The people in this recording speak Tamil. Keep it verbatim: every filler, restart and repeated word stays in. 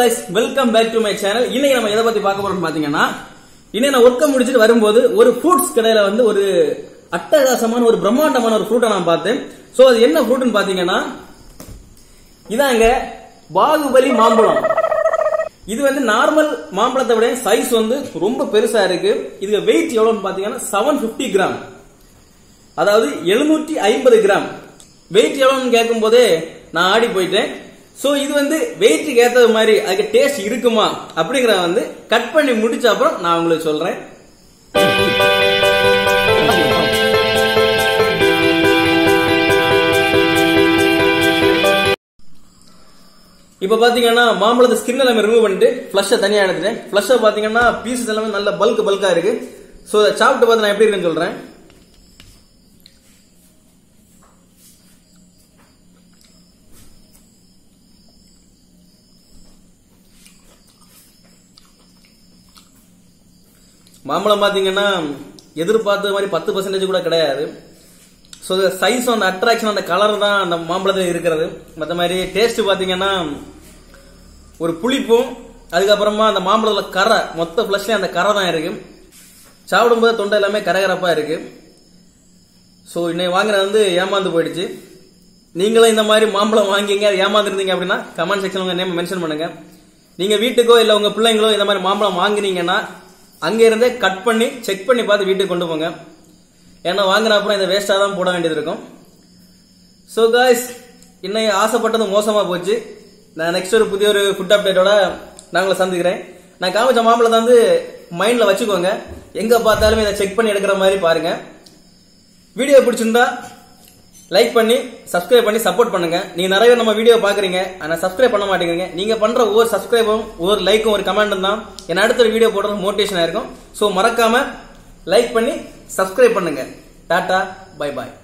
guys, welcome back to my channel. இன்னைக்கு நம்ம எதை பத்தி பார்க்க போறோம்னு பாத்தீங்கன்னா, இன்னைக்கு நான் ஒர்க்க முடிச்சிட்டு வரும்போது ஒரு ஃப்ரூட்ஸ் கடையில வந்து ஒரு அட்டகாசமான ஒரு பிரம்மாண்டமான ஒரு ஃப்ரூட்டை நான் பார்த்தேன். சோ அது என்ன ஃப்ரூட்னு பாத்தீங்கன்னா, இதாங்க பாகுபலி மாம்பழம். இது வந்து நார்மல் மாம்பழத்தை விட சைஸ் வந்து ரொம்ப பெருசா இருக்கு. இதுக்கு வெயிட் எவ்வளவுன்னு பாத்தீங்கன்னா செவன் பிப்டி கிராம், அதாவது எழுநூற்றி ஐம்பது கிராம். வெயிட் எவ்வளவுன்னு கேட்கும் போதே நான் ஆடி போயிட்டேன். சோ இது வந்து வெயிட்டுக்கு ஏத்தது மாதிரி அதுக்கு டேஸ்ட் இருக்குமா அப்படிங்கறத வந்து கட் பண்ணி முடிச்ச அப்புறம் நான் உங்களுக்கு சொல்றேன். இப்ப பாத்தீங்கன்னா மாம்பழத்தை ஸ்கின் எல்லாமே ரிமூவ் பண்ணிட்டு ஃபிளஷ் தனியா எடுத்துட்டேன். ஃபிளஷ் பாத்தீங்கன்னா பீசஸ் எல்லாமே நல்ல பல்க் பல்கா இருக்கு. சோ சாப்பிட்டு பார்த்து நான் எப்படி இருக்குன்னு சொல்றேன். மாம்பழம் பாத்தீங்கன்னா எதிர்பார்த்த மாதிரி பத்து பர்சன்டேஜ் கூட கிடையாது. ஸோ சைஸ் அந்த அட்ராக்ஷன் அந்த கலர் தான் அந்த மாம்பழத்தில் இருக்கிறது. மற்ற மாதிரி டேஸ்ட் பாத்தீங்கன்னா ஒரு புளிப்பும், அதுக்கப்புறமா அந்த மாம்பழத்துல கரை, மொத்த பிளஸ்ல அந்த கரை தான் இருக்கு. சாப்பிடும்போது தொண்டை எல்லாமே கரகரப்பா இருக்கு. ஸோ இன்னைக்கு வாங்குறது வந்து ஏமாந்து போயிடுச்சு. நீங்களும் இந்த மாதிரி மாம்பழம் வாங்கிங்க ஏமாந்துருந்தீங்க அப்படின்னா கமெண்ட் செக்ஷன் உங்க நேம் மென்ஷன் பண்ணுங்க. நீங்க வீட்டுக்கோ இல்ல உங்க பிள்ளைங்களோ இந்த மாதிரி மாம்பழம் வாங்கினீங்கன்னா அங்க இருந்தே கட் பண்ணி செக் பண்ணி பார்த்து வீட்டுக்கு கொண்டு போங்க. ஏன்னா வாங்குற அப்புறம் இதை வேஸ்டா தான் போட வேண்டியது இருக்கும். சோ காய்ஸ், இன்னைக்கு ஆசைப்பட்டது மோசமா போச்சு. நான் நெக்ஸ்ட் ஒரு புதிய ஒரு ஃபுட் அப்டேட்டோட நான் உங்களை சந்திக்கிறேன். நான் காமிச்ச மாம்பழத்தை வந்து மைண்ட்ல வச்சுக்கோங்க. எங்க பார்த்தாலுமே இதை செக் பண்ணி எடுக்கிற மாதிரி பாருங்க. வீடியோ பிடிச்சிருந்தா லைக் பண்ணி சப்ஸ்கிரைப் பண்ணி சப்போர்ட் பண்ணுங்க. நீங்க நிறைய பேர் நம்ம வீடியோ பாக்குறீங்க, ஆனா சப்ஸ்கிரைப் பண்ண மாட்டேங்கிறீங்க. நீங்க பண்ற ஒவ்வொரு சப்ஸ்கிரைபும் ஒவ்வொரு லைக்கும் ஒரு கமெண்டும் தான் என்ன அடுத்த வீடியோ போடுறது மோட்டிவேஷனா இருக்கும். சோ மறக்காம லைக் பண்ணி சப்ஸ்கிரைப் பண்ணுங்க. டாடா, பை பாய்.